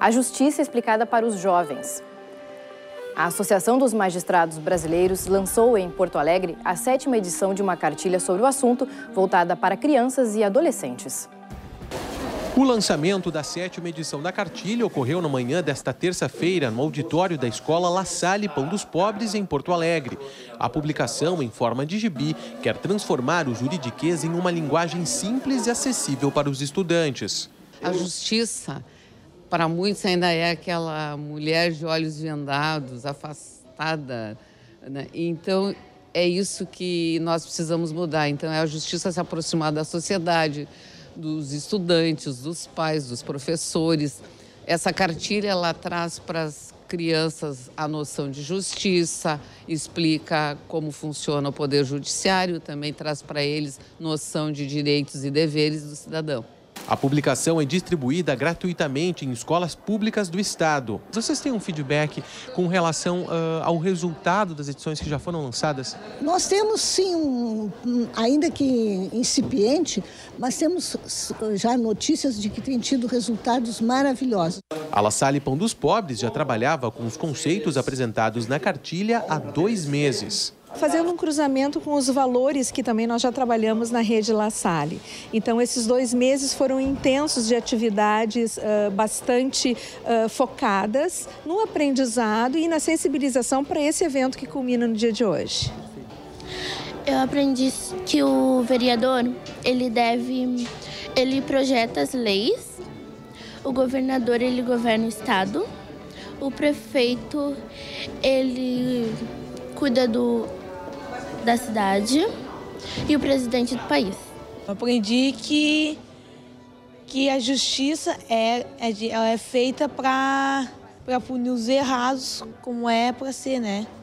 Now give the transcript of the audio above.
A justiça explicada para os jovens. A Associação dos Magistrados Brasileiros lançou em Porto Alegre a 7ª edição de uma cartilha sobre o assunto, voltada para crianças e adolescentes. O lançamento da 7ª edição da cartilha ocorreu na manhã desta terça-feira no auditório da Escola La Salle Pão dos Pobres, em Porto Alegre. A publicação, em forma de gibi, quer transformar o juridiquês em uma linguagem simples e acessível para os estudantes. A justiça, para muitos, ainda é aquela mulher de olhos vendados, afastada, né? Então, é isso que nós precisamos mudar. Então, é a justiça se aproximar da sociedade, dos estudantes, dos pais, dos professores. Essa cartilha, ela traz para as crianças a noção de justiça, explica como funciona o poder judiciário, também traz para eles noção de direitos e deveres do cidadão. A publicação é distribuída gratuitamente em escolas públicas do estado. Vocês têm um feedback com relação ao resultado das edições que já foram lançadas? Nós temos sim, ainda que incipiente, mas temos já notícias de que tem tido resultados maravilhosos. A La Salle Pão dos Pobres já trabalhava com os conceitos apresentados na cartilha há 2 meses. Fazendo um cruzamento com os valores que também nós já trabalhamos na rede La Salle. Então, esses 2 meses foram intensos de atividades bastante focadas no aprendizado e na sensibilização para esse evento que culmina no dia de hoje. Eu aprendi que o vereador, ele projeta as leis, o governador, ele governa o estado, o prefeito, ele cuida da cidade e o presidente do país. Aprendi que a justiça ela é feita para punir os errados, como é para ser, né?